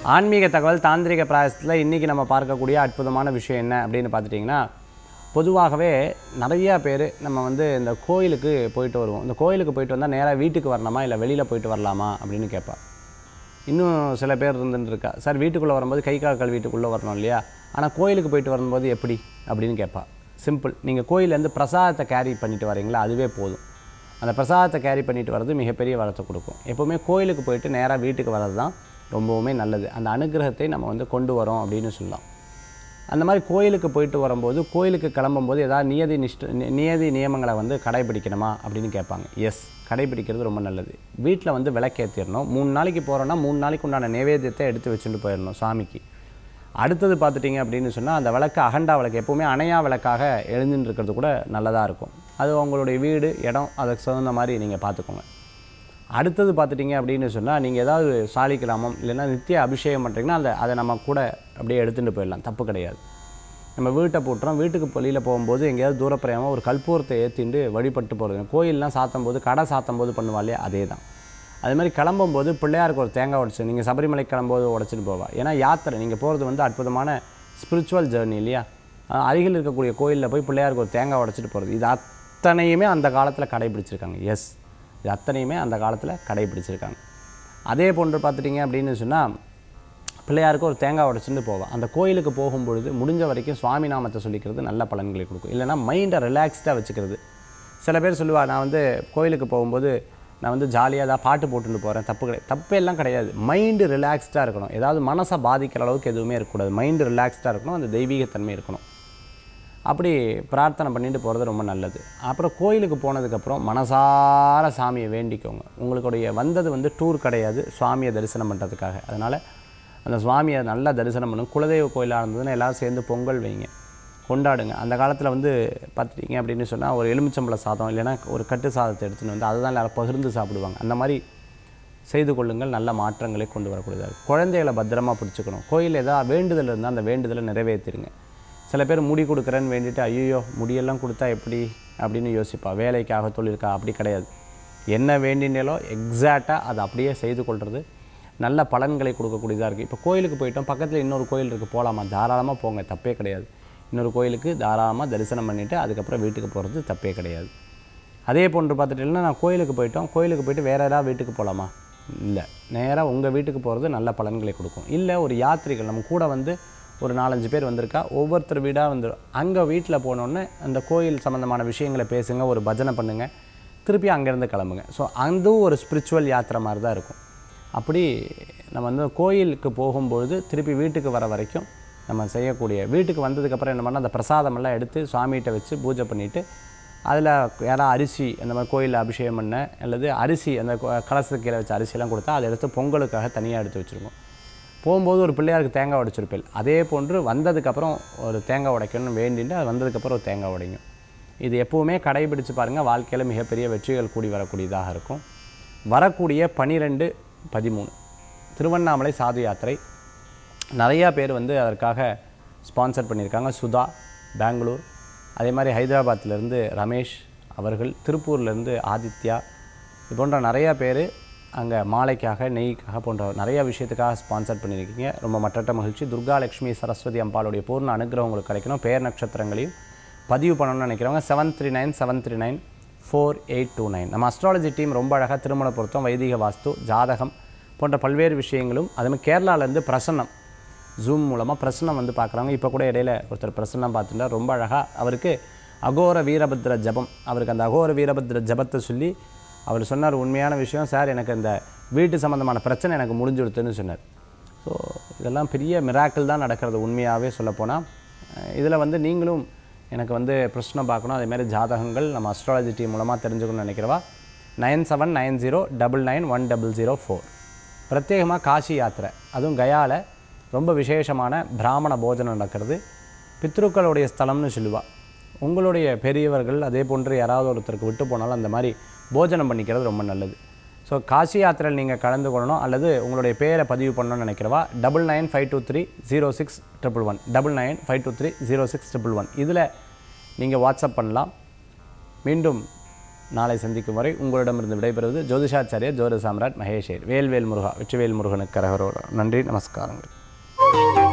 ஆன்மீக தகவல் தாந்திரிக பிராயசத்தில் இன்றைக்கி நம்ம பார்க்கக்கூடிய அற்புதமான விஷயம் என்ன அப்படின்னு பார்த்துட்டிங்கன்னா, பொதுவாகவே நிறையா பேர் நம்ம இந்த கோயிலுக்கு போயிட்டு வருவோம். இந்த கோயிலுக்கு போயிட்டு வந்தால் நேராக வீட்டுக்கு வரணுமா இல்லை வெளியில் போயிட்டு வரலாமா அப்படின்னு கேட்பா. இன்னும் சில பேர் இருக்கா, சார் வீட்டுக்குள்ளே வரும்போது கை கால் கழுவிட்டுக்குள்ளே வரணும் இல்லையா, ஆனால் கோயிலுக்கு போயிட்டு வரும்போது எப்படி அப்படின்னு கேட்பா. சிம்பிள், நீங்கள் கோயிலேருந்து பிரசாதத்தை கேரி பண்ணிட்டு வரீங்களா, அதுவே போதும். அந்த பிரசாதத்தை கேரி பண்ணிட்டு வர்றது மிகப்பெரிய வரத்தை கொடுக்கும். எப்போவுமே கோயிலுக்கு போயிட்டு நேராக வீட்டுக்கு வர்றது தான் ரொம்பவுமே நல்லது. அந்த அனுகிரகத்தை நம்ம கொண்டு வரோம் அப்படின்னு சொல்லலாம். அந்த மாதிரி கோயிலுக்கு போயிட்டு வரும்போது, கோயிலுக்கு கிளம்பும்போது ஏதாவது நியதி நியமங்களை கடைபிடிக்கணுமா அப்படின்னு கேட்பாங்க. எஸ், கடைபிடிக்கிறது ரொம்ப நல்லது. வீட்டில் விளக்கேற்றிடணும். 3 நாளைக்கு போகிறோன்னா 3 நாளைக்கு உண்டான நைவேத்தியத்தை எடுத்து வச்சுட்டு போயிடணும் சாமிக்கு. அடுத்தது பார்த்துட்டிங்க அப்படின்னு சொன்னால், அந்த விளக்கு அகண்டா விளக்கு எப்போவுமே அணையா விளக்காக எழுந்துன்னு இருக்கிறது கூட நல்லதாக இருக்கும். அது உங்களுடைய வீடு, இடம், அதுக்கு தகுந்த மாதிரி நீங்கள் பார்த்துக்கோங்க. அடுத்தது பார்த்துட்டிங்க அப்படின்னு சொன்னால், நீங்கள் ஏதாவது சாலிக்கிராமம் இல்லைன்னா நித்திய அபிஷேகம் பண்ணுறீங்கன்னா அதை நம்ம கூட அப்படியே எடுத்துகிட்டு போயிடலாம், தப்பு கிடையாது. நம்ம வீட்டை போட்டுறோம், வீட்டுக்கு வெளியில் போகும்போது எங்கேயாவது தூரப்பிரயாமல் ஒரு கற்பூரத்தை ஏற்றிட்டு வழிபட்டு போகிறது. கோயிலெலாம் சாத்தும் போது, கடை சாத்தும் போது பண்ணுவாளே அதே தான். அது மாதிரி கிளம்பும்போது பிள்ளையாருக்கு ஒரு தேங்காய் உடைச்சு, நீங்கள் சபரிமலை கிளம்பும்போது உடைச்சிட்டு போவா. ஏன்னா யாத்திரை, நீங்கள் போகிறது அற்புதமான ஸ்பிரிச்சுவல் ஜேர்னி இல்லையா. அருகில் இருக்கக்கூடிய கோயிலில் போய் பிள்ளையாருக்கு ஒரு தேங்காய் உடைச்சிட்டு போகிறது. இது அத்தனையுமே அந்த காலத்தில் கடைபிடிச்சிருக்காங்க. எஸ், இது அத்தனையுமே அந்த காலத்தில் கடைபிடிச்சிருக்காங்க. அதே போன்று பார்த்துட்டிங்க அப்படின்னு சொன்னால், பிள்ளையாருக்கு ஒரு தேங்காய் உடைச்சிட்டு போவேன். அந்த கோயிலுக்கு போகும்பொழுது முடிஞ்ச வரைக்கும் சுவாமி நாமத்தை சொல்லிக்கிறது நல்ல பலன்களை கொடுக்கும். இல்லைனா மைண்டை ரிலாக்ஸ்டாக வச்சுக்கிறது. சில பேர் சொல்லுவாள், நான் கோயிலுக்கு போகும்போது நான் ஜாலியாக தான் பாட்டு போட்டுட்டு போகிறேன், தப்பு கிடையாது. தப்பெல்லாம் கிடையாது. மைண்டு ரிலாக்ஸ்டாக இருக்கணும். ஏதாவது மனசை பாதிக்கிற அளவுக்கு எதுவுமே இருக்கக்கூடாது. மைண்டு ரிலாக்ஸ்டாக இருக்கணும், அந்த தெய்வீகத்தன்மை இருக்கணும். அப்படி பிரார்த்தனை பண்ணிட்டு போகிறது ரொம்ப நல்லது. அப்புறம் கோயிலுக்கு போனதுக்கப்புறம் மனசார சாமியை வேண்டிக்கோங்க. உங்களுடைய வந்தது டூர் கிடையாது, சுவாமியை தரிசனம் பண்ணுறதுக்காக. அதனால் அந்த சுவாமியை நல்லா தரிசனம் பண்ணுங்க. குலதெய்வ கோயிலாக இருந்ததுன்னா எல்லோரும் சேர்ந்து பொங்கல் வைங்க, கொண்டாடுங்க. அந்த காலத்தில் பார்த்துட்டிங்க அப்படின்னு சொன்னால், ஒரு எலுமிச்சம்பழ சாதம் இல்லைன்னா ஒரு கட்டு சாதத்தை எடுத்துகிட்டு அதை தான் எல்லாரும் பகிர்ந்து சாப்பிடுவாங்க. அந்த மாதிரி செய்து கொள்ளுங்கள். நல்ல மாற்றங்களை கொண்டு வரக்கூடியதாக இருக்கும். குழந்தைகளை பத்திரமாக பிடிச்சிக்கணும். கோயிலில் ஏதாவது வேண்டுதல் இருந்தால் அந்த வேண்டுதலை நிறைவேற்றிடுங்க. சில பேர் முடி கொடுக்குறேன்னு வேண்டிட்டு, ஐயோ முடியெல்லாம் கொடுத்தா எப்படி அப்படின்னு யோசிப்பா. வேலைக்காக, தொழிலுக்காக, அப்படி கிடையாது. என்ன வேண்டினாலோ எக்ஸாக்டாக அதை அப்படியே செய்து கொள்வது நல்ல பலன்களை கொடுக்கக்கூடியதாக இருக்குது. இப்போ கோயிலுக்கு போயிட்டோம், பக்கத்தில் இன்னொரு கோயில் இருக்குது, போகலாமா? தாராளமாக போங்க, தப்பே கிடையாது. இன்னொரு கோயிலுக்கு தாராளமாக தரிசனம் பண்ணிவிட்டு அதுக்கப்புறம் வீட்டுக்கு போகிறது தப்பே கிடையாது. அதே போன்று பார்த்துட்டிங்கன்னா, நான் கோயிலுக்கு போயிட்டு வேறு ஏதாவது வீட்டுக்கு போகலாமா? இல்லை, நேராக உங்கள் வீட்டுக்கு போகிறது நல்ல பலன்களை கொடுக்கும். இல்லை, ஒரு யாத்திரிகள் நம்ம கூட ஒரு 4-5 பேர் வந்திருக்கா, ஒவ்வொருத்தர் வீடாக வந்துடும். அங்கே வீட்டில் போனோன்னே அந்த கோயில் சம்மந்தமான விஷயங்களை பேசுங்க, ஒரு பஜனை பண்ணுங்கள், திருப்பி அங்கேருந்து கிளம்புங்க. ஸோ அதுவும் ஒரு ஸ்பிரிச்சுவல் யாத்திரை மாதிரி தான் இருக்கும். அப்படி நம்ம கோயிலுக்கு போகும்பொழுது திருப்பி வீட்டுக்கு வர வரைக்கும் நம்ம செய்யக்கூடிய, வீட்டுக்கு வந்ததுக்கப்புறம் என்ன பண்ணால் அந்த பிரசாதமெல்லாம் எடுத்து சுவாமிகிட்ட வச்சு பூஜை பண்ணிவிட்டு, அதில் யாராவது அரிசி அந்த மாதிரி கோயிலில் அபிஷேகம் பண்ண அல்லது அரிசி அந்த கலசத்துக்கு கீழே வச்ச அரிசியெல்லாம் கொடுத்தா அதை எடுத்து பொங்கலுக்காக தனியாக எடுத்து வச்சுருக்கோம். போகும்போது ஒரு பிள்ளையாருக்கு தேங்காய் உடைச்சிருப்பேன். அதே போன்று வந்ததுக்கப்புறம் ஒரு தேங்காய் உடைக்கணும்னு வேண்டிட்டு அது வந்ததுக்கப்புறம் ஒரு தேங்காய் உடைங்க. இது எப்போவுமே கடைபிடிச்சு பாருங்கள். வாழ்க்கையில் மிகப்பெரிய வெற்றிகள் கூடி வரக்கூடியதாக இருக்கும். வரக்கூடிய 12-13 திருவண்ணாமலை சாது யாத்திரை நிறையா பேர் அதற்காக ஸ்பான்சர் பண்ணியிருக்காங்க. சுதா பெங்களூர், அதே மாதிரி ஹைதராபாத்திலேருந்து ரமேஷ் அவர்கள், திருப்பூர்லேருந்து ஆதித்யா, இது போன்ற நிறையா பேர் அங்கே மாலைக்காக, நெய்க்காக போன்ற நிறையா விஷயத்துக்காக ஸ்பான்சர் பண்ணியிருக்கீங்க. ரொம்ப மற்றற்ற மகிழ்ச்சி. துர்கா லட்சுமி சரஸ்வதி அம்பாளுடைய பூர்ண அனுகிரகம் உங்களுக்கு கிடைக்கணும். பெயர் நட்சத்திரங்களையும் பதிவு பண்ணணும்னு நினைக்கிறவங்க 7397394829. நம்ம அஸ்ட்ராலஜி டீம் ரொம்ப அழகாக திருமண பொருத்தம், வைதிக வாஸ்து, ஜாதகம் போன்ற பல்வேறு விஷயங்களும், அதுமாதிரி கேரளாவிலேருந்து பிரசன்னம் ஜூம் மூலமாக பிரசன்னம் பார்க்குறாங்க. இப்போ கூட இடையில ஒருத்தர் பிரசன்னம் பார்த்துட்டா ரொம்ப அழகாக அவருக்கு அகோர வீரபத்ர ஜபம், அவருக்கு அந்த அகோர வீரபத்ர ஜபத்தை சொல்லி அவர் சொன்னார், உண்மையான விஷயம் சார், எனக்கு இந்த வீட்டு சம்மந்தமான பிரச்சனை எனக்கு முடிஞ்சுடுத்துன்னு சொன்னார். ஸோ இதெல்லாம் பெரிய மிராக்கிள் தான் நடக்கிறது உண்மையாகவே சொல்லப்போனால். இதில் நீங்களும் எனக்கு பிரச்சனை பார்க்கணும், அதேமாதிரி ஜாதகங்கள் நம்ம அஸ்ட்ராலஜி டீம் மூலமாக தெரிஞ்சுக்கணும்னு நினைக்கிறவா 9790991004. பிரத்யேகமாக காசி யாத்திரை, அதுவும் கயாவில் ரொம்ப விசேஷமான பிராமண போஜனம் நடக்கிறது. பித்ருக்களுடைய ஸ்தலம்னு சொல்லுவாள். உங்களுடைய பெரியவர்கள் அதே போன்று யாராவது ஒருத்தருக்கு விட்டு போனாலும் அந்த மாதிரி போஜனம் பண்ணிக்கிறது ரொம்ப நல்லது. ஸோ காசி யாத்திரையில் நீங்கள் கலந்து கொள்ளணும் அல்லது உங்களுடைய பேரை பதிவு பண்ணணும்னு நினைக்கிறவா 9952306111 9952306111 இதில் நீங்கள் வாட்ஸ்அப் பண்ணலாம். மீண்டும் நாளை சந்திக்கும் வரை உங்களிடமிருந்து விடைபெறுவது ஜோதிஷாச்சாரியர் ஜோதிட சாம்ராட் மகேஷ் ஐயர். வேல்வேல் முருகா வெற்றிவேல் முருகனுக்கு கரகரோட நன்றி நமஸ்காரங்கள்.